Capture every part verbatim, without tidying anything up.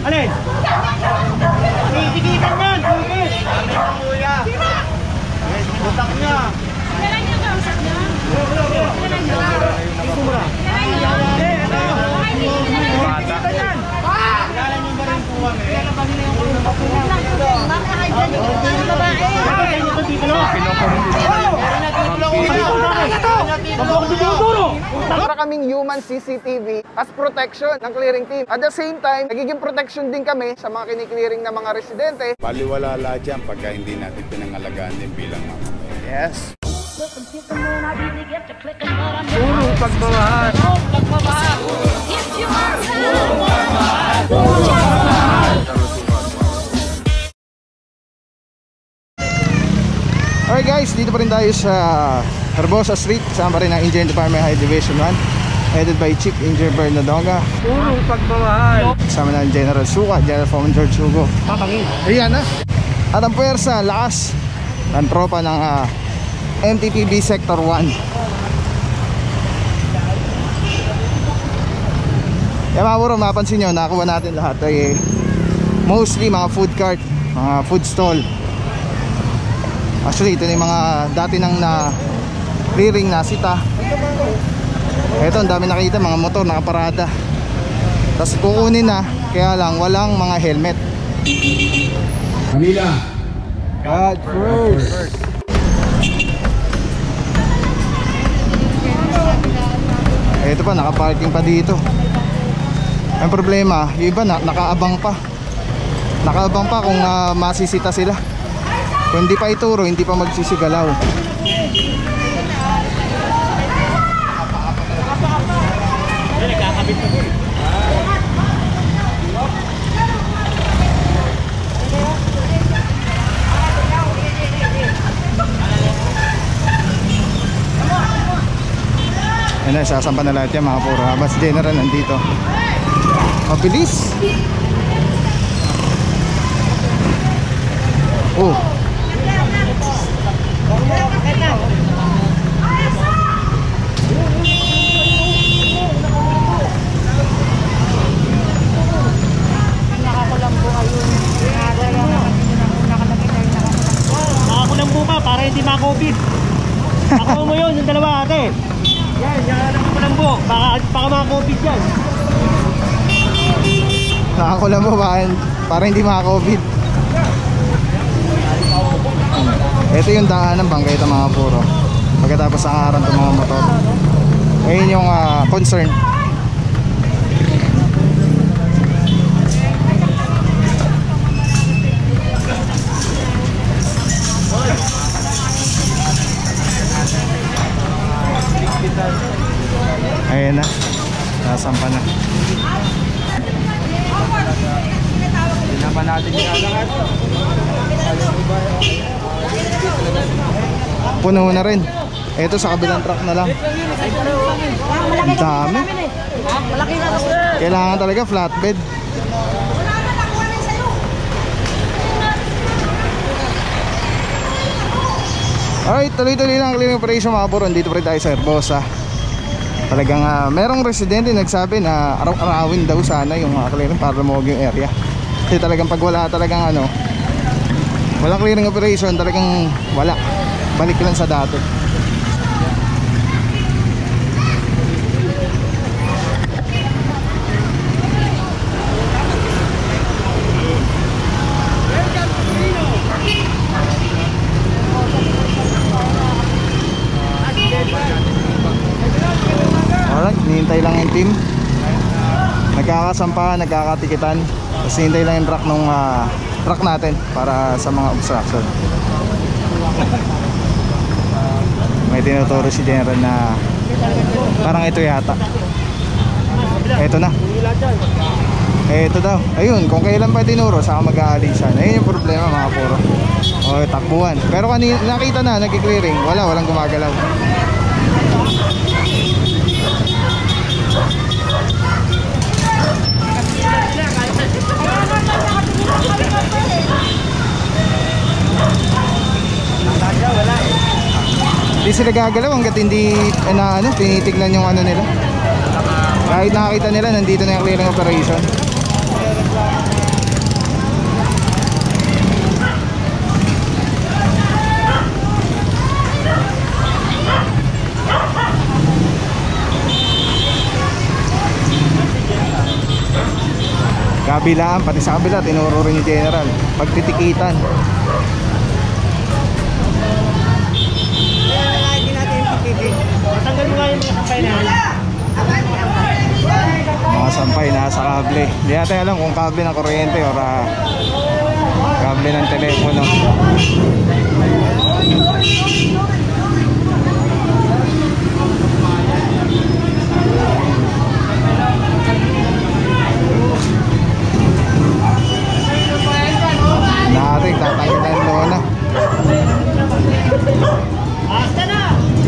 Alin? Titigitan yan! Tugit! Ano yung kuya? Butak niya! Kailan niya kausap niya? Kailan niya? Ito mo na. Kailan niya? Eh, ano yun? Bata. Titigitan yan! Kilala niyo ba rin po kami? Kilala ba nila yung kulong Bakit nakailan yung mga babae? Ito dito lang! Para kaming human C C T V as protection ng clearing team. At the same time, nagiging protection din kami sa mga kiniklearing na mga residente. Baliwala lahat yan pagka hindi natin pinangalagaan din bilang mga. Yes. Puro pagmamahal! Alright guys, dito pa rin tayo sa Herbosa Street. Kasama rin ang Engineering Department High Division one, headed by Chief Engineer Bernadonga. Puro pagmamahal! Kasama ng General Suka, General Foreman George Hugo. Papangin! Ayan na. At ang puwersa, lakas ng tropa ng uh, M T P B Sector one. Kaya mga bro, mapansin nyo, nakakuha natin lahat ay mostly mga food cart, mga food stall. Actually, ito na yung mga dati nang na clearing na sita. Ito, ang dami nakita, mga motor nakaparada. Tapos kukunin na, kaya lang walang mga helmet. Manila. God first. Ito pa, nakaparking pa dito. Ang problema, yung iba na, nakaabang pa. Nakaabang pa kung uh, masisita sila. Kung hindi pa ituro, hindi pa magsisigalaw. Ayan na, sasampa na lahat yan mga puro. Habang si General nandito. Mabilis. Oh. Nakakulambo ka para hindi ma-COVID. Ako mo yun, yung dalawa ate. Yan, yan nakakulambo. Baka, baka ma-COVID yan. Nakakulambo ba para hindi maka-COVID. Ito yung daan ng bangketa mga puro. Pagkatapos ang araw ng mga motor. Ayun yung uh, concern. Ayan na, nasampa na. Hindi naman natin ginagagat. Puno na rin. Ito sa kabilang truck na lang. Ang dami. Kailangan talaga flatbed. Alright, tuloy-tuloy lang ang clearing operation mga puro. Dito pa rin tayo sa Herbosa. Talagang uh, merong residente nagsabi na araw-arawin daw sana yung uh, clearing para lumawag yung area. Kasi talagang pag wala talagang ano, walang clearing operation, talagang wala. Balik lang sa dati. Alright, hinihintay lang yung team. Nagkakasampahan, nagkakatikitan. Tapos hinihintay lang yung truck nung uh, truck natin para sa mga obstruction. May tinuturo si General na parang ito yata. Ito na. Ito daw. Ayun, kung kailan pa tinuro, saka mag-aalisan. Ayun yung problema mga puro. O, takbuhan. Pero kanina nakita na, nagki-clearing. Wala, walang gumagalaw. Hindi sila gagalaw hanggat hindi eh, na, ano, tinitignan yung ano nila. Kahit nakakita nila, nandito na yung clearing operation. kabilaan, pati sa kabila tinuro rin ni General pagtitikitan. Tanggal mo nga yung mga sampay na yan. Mga sampay nasa kable. Hindi natin alam kung kable ng kuryente o uh, kable ng telepono. Natin tatanggitan ng lona. Basta na!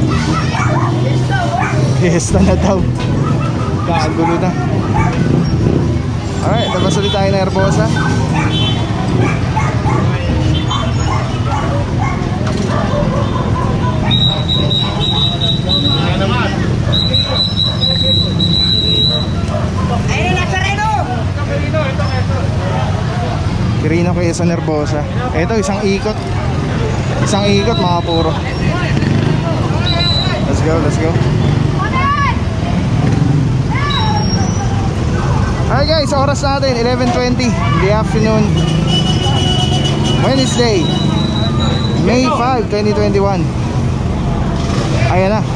Fiesta na daw. Kagulo na. Alright, labas ulit tayo na Herbosa. Ayun na, Nazareno! Quirino Quezon Herbosa. Ito isang ikot. Isang ikot mga puro. Let's go, let's go. Alright guys, oras natin eleven twenty in the afternoon, Wednesday, May fifth, twenty twenty-one. Ayan na.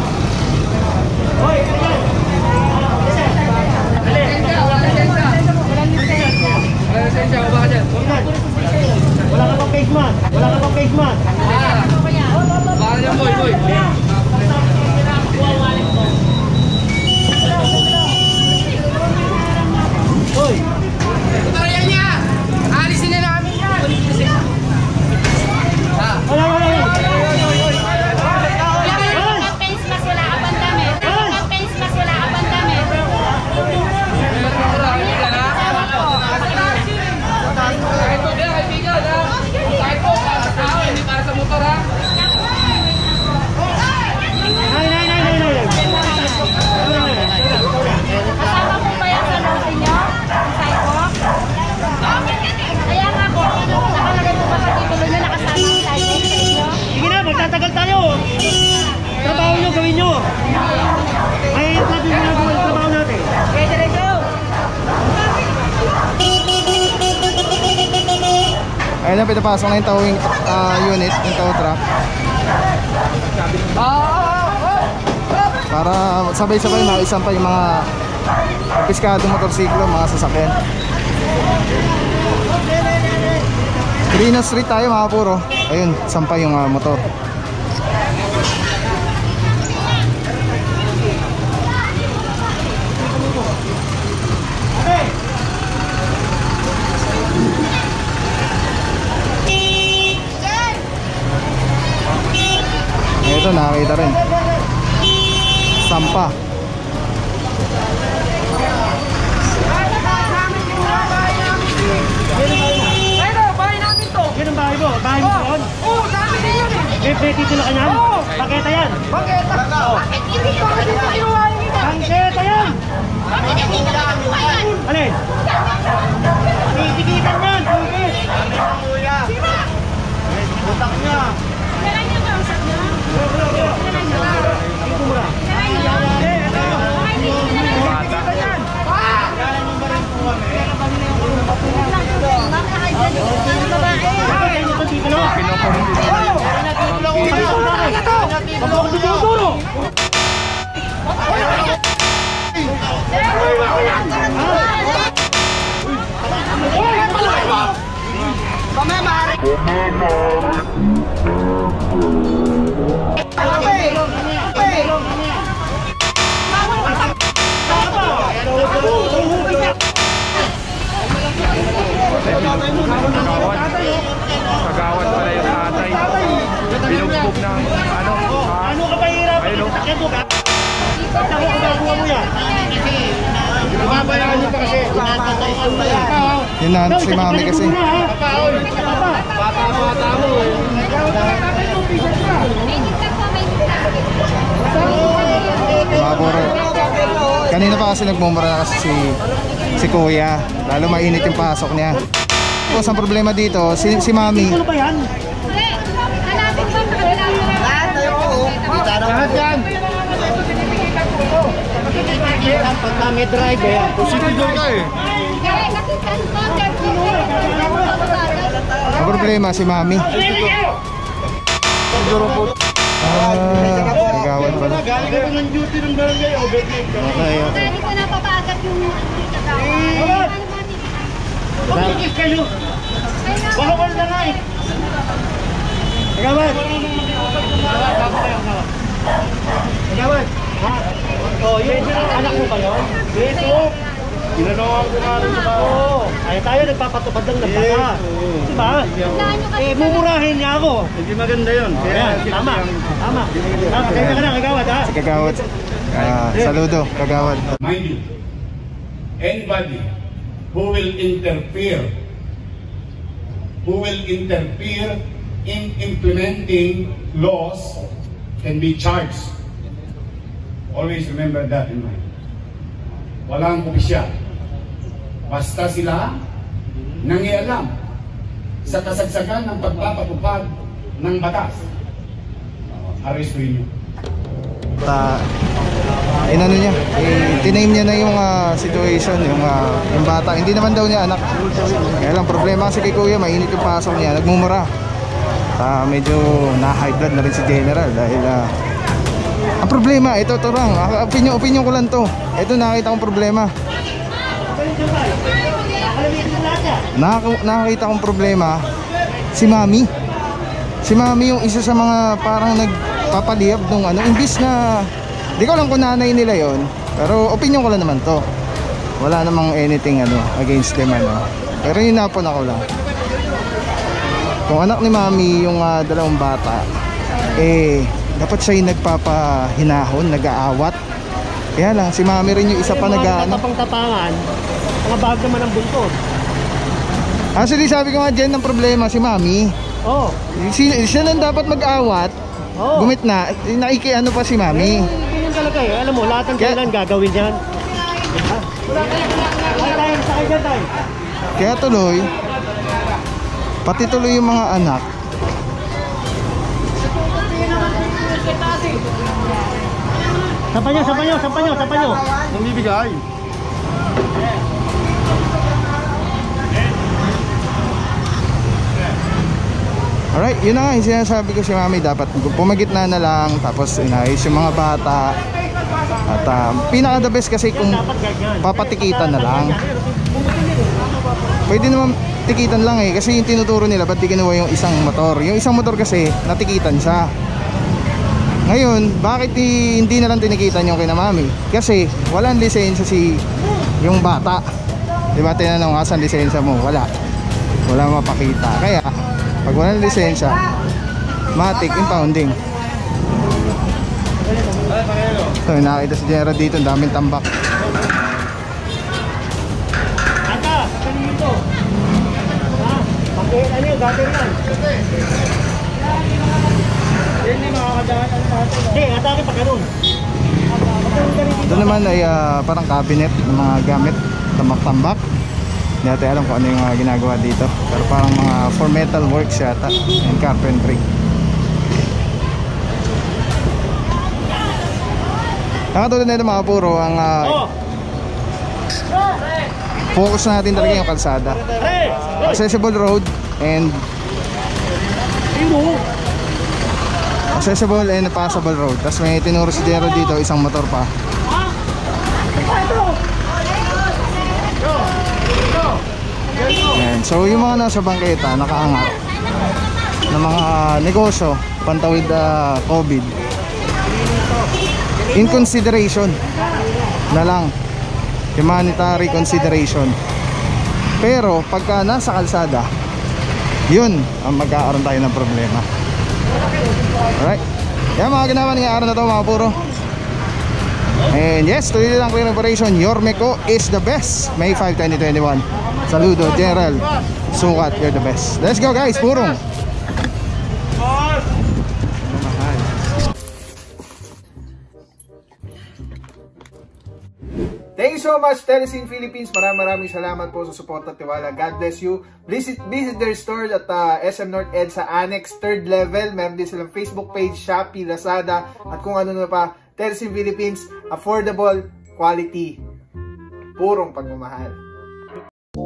Wala ka pang face mask. Wala ka pang face mask. Bakal yan, boy, boy. Hoy! Tutorial niya! Alisin na namin yan! Wala, wala, wala. Ang face mask wala ka bang damit? Ang face mask wala ka bang damit? Kahit po, kaya kaibigan, ha? Kahit po, para sa tao, hindi para sa motor, ha? Nay, nay, nay, nay, nay. Kasama po ba yan sa note niyo? Ang sidewalk? Kaya nga po, nakalagay po ba sa titulo niyo nakasama ang sidewalk sa inyo? Sige na, magtatagal tayo. Trabaho nyo, gawin nyo. Ay, sabi mo na gawin trabaho natin. Okay, diretso! Ayun na, pinapasok na yung towing uh, unit, yung tow truck. Para sabay-sabay maisan pa yung mga piskadong motorsiklo, mga sasakyan. Quirino Street tayo mga puro. Ayun, sampay yung uh, motor. Ito nakakita rin. Sampa. Ayun, bahay namin to! Yan ang bahay mo. Bahay mo doon. Oo, dami din yun, eh! May may titulo ka niyan? Oo. Paketa yan. Bakit? Bakit hindi ko kinuha yung iba? Paketa yan. Alin? Titikitan yan. Tugis. Kailan niyo ba ang sabi niyo? Kailan niyo? Ito mo na. Kailan niyo? Ay, hindi ko na lang. Paketa nyo ito titulo. Bago ako tuturo. Kagawad pala yung tatay. Binugbog ng ano. Ano ka ba hirapan? Sakyan mo ka? Saan ko gagawa mo yan? Babayaran niyo pa kasi. Yun na, si mami kasi. Bata-bata mo eh. Mga puro. Kanina pa kasi nagmumura kasi si, si kuya. Lalo mainit yung pasok niya. Tapos ang problema dito, si, si mami. Ano ba yan? Hanapin ba? Lahat yan. Pagka may driver, positive doon ka eh. Eh, kasi saan ko, third floor. Ang problema si Mami. Ah, nagawad pala. Galing ako ng duty ng barangay. Overnight. Okay, okay. Hindi ko napapagat yung kagawa. Bakit kayo? Bakawal na nga eh. Nagawad. Nagawad. Ha? Oh, yun. Anak mo ba yun? Dito. Ginanawa ko nga rin sa bahay. Oo. Ay tayo nagpapatupad lang ng baka. Diba? Eh, mumurahin niya ako. Hindi maganda yun. Ayan, tama. Tama. Tama. Kaya ka na, kagawad ha? Si Kagawad. Ah, saludo, Kagawad. Mind you, anybody who will interfere, who will interfere in implementing laws can be charged. Always remember that in mind. Walang opisyal. Basta sila nangialam sa kasagsagan ng pagpapatupad ng batas. Arrestuin nyo. Ta inano niya, eh, tiname niya na yung uh, situation, yung, uh, yung bata. Hindi naman daw niya anak. Kaya lang problema kasi kay Kuya, mainit yung pasok niya, nagmumura. Ta medyo na-high blood na rin si General dahil uh, ang problema, ito to lang, opinion, opinion ko lang to. Ito nakita kong problema. Nak nakakita kong problema si Mami. Si Mami yung isa sa mga parang nagpapaliyab nung ano, imbis na di ko alam kung nanay nila yon, pero opinion ko lang naman to. Wala namang anything ano against them ano. Pero yun napon ako lang. Kung anak ni Mami yung uh, dalawang bata, eh dapat siya yung nagpapahinahon, nag-aawat. Kaya lang, si Mami rin yung isa pa nag-aano. Tapang tapangan, mga bag naman ang buntod. Actually, sabi ko nga dyan ng problema si Mami. Oo. Oh. Si, siya lang dapat mag-aawat. Oh. Gumit na, naikiano pa si Mami. Eh, ganyan talaga eh. Alam mo, lahat ng Kaya, kailan gagawin yan. Ha? Ay tayo, sakay dyan tayo. Kaya tuloy, pati tuloy yung mga anak. Sapa nyo, sapa nyo, sapa nyo, sapa nyo. Nang bibigay. Alright, yun na nga yung sinasabi ko si Mami, dapat pumagitna na lang, tapos inayos yung mga bata. At uh, pinaka the best kasi kung papatikitan na lang. Pwede naman tikitan lang eh, kasi yung tinuturo nila, ba't di kinuha yung isang motor? Yung isang motor kasi, natikitan siya. Ngayon, bakit di, hindi na lang tinikitan yung kina Mami? Kasi walang lisensya si yung bata. Diba tinanong, asan lisensya mo? Wala. Wala mapakita. Kaya pag walang lisensya, matik impounding. So nakita si General dito, ang daming tambak. Ata, kanin mo to. Ha? Pakita ano yung gater yan. Hindi makakadaan ang tato. Hindi, atake pa ganun. Ito naman ay uh, parang cabinet ng mga gamit, tambak-tambak. Hindi natin alam kung ano yung uh, ginagawa dito. Pero parang mga for metal works yata and carpentry. Nakatulad na ito mga puro, ang uh, focus natin talaga yung kalsada. Accessible road and accessible and passable road. Tapos may tinuro si Jero dito, isang motor pa. Ayan. So yung mga nasa bangketa, nakaangat ng mga negosyo, pantawid uh, COVID, in consideration na lang, humanitary consideration. Pero pagka nasa kalsada, yun ang magkakaroon tayo ng problema. Alright, yan mga ginawa ng araw na to mga puro. And yes, tuloy lang clear operation. Yormeco is the best. May five, twenty twenty-one. Saludo General Sukat, you're the best. Let's go guys, purong. Thank you so much, Telesin Philippines. Maraming maraming salamat po sa support at tiwala. God bless you. Visit, visit their stores at uh, S M North EDSA Annex, third level. Meron din silang Facebook page, Shopee, Lazada, at kung ano na pa. Telesin Philippines, affordable, quality, purong pagmamahal.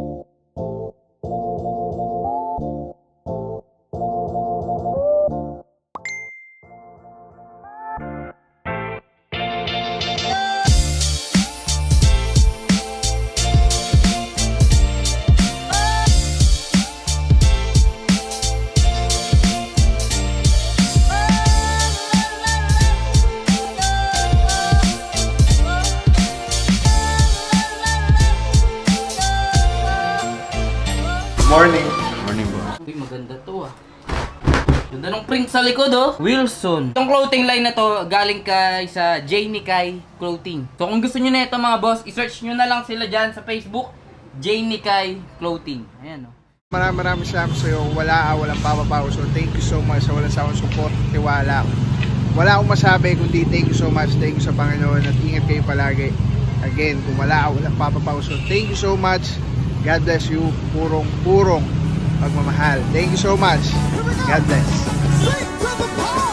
Morning. Morning, boss. Uy, maganda to ah. Ganda ng print sa likod oh. Wilson. Itong clothing line na to galing kay sa Jamie Kai Clothing. So kung gusto nyo na ito mga boss, i-search nyo na lang sila dyan sa Facebook, Jamie Kai Clothing. Ayan oh. Maraming maraming salamat sa iyo. Wala, walang papapaw. So thank you so much sa walang sawang support, tiwala. Wala akong masabi kundi thank you so much. Thank you sa Panginoon at ingat kayo palagi. Again, kung wala, walang papapaw. So thank you so much. God bless you. Purong-purong pagmamahal. Thank you so much. God bless.